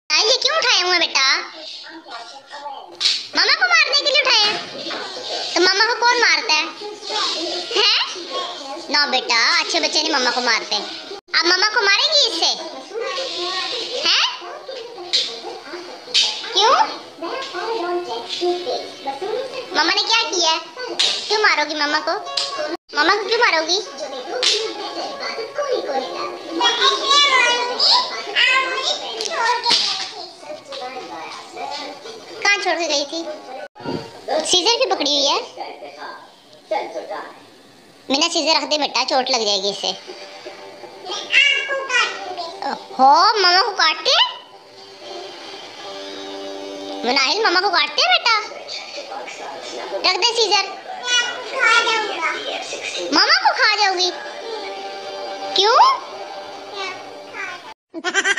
ये क्यों उठाए हुए बेटा? मामा को मारने के लिए उठाए हैं? तो मामा को कौन मारता है? हैं? ना बेटा, अच्छे बच्चे नहीं मामा को मारते। आप मामा को मारेंगी इससे? हैं? क्यों? मामा ने क्या किया? क्यों मारोगी मामा को? मामा को क्यों मारोगी? कहाँ छोड़ के गई थी? सीजर भी पकड़ी हुई है। मीना सीजर रख दे बेटा, चोट लग जाएगी इससे। हो मामा को काटते हैं? मुनाहिल मामा को काटते हैं बेटा? रख दे सीजर। मामा को खा जाओगी? क्यों?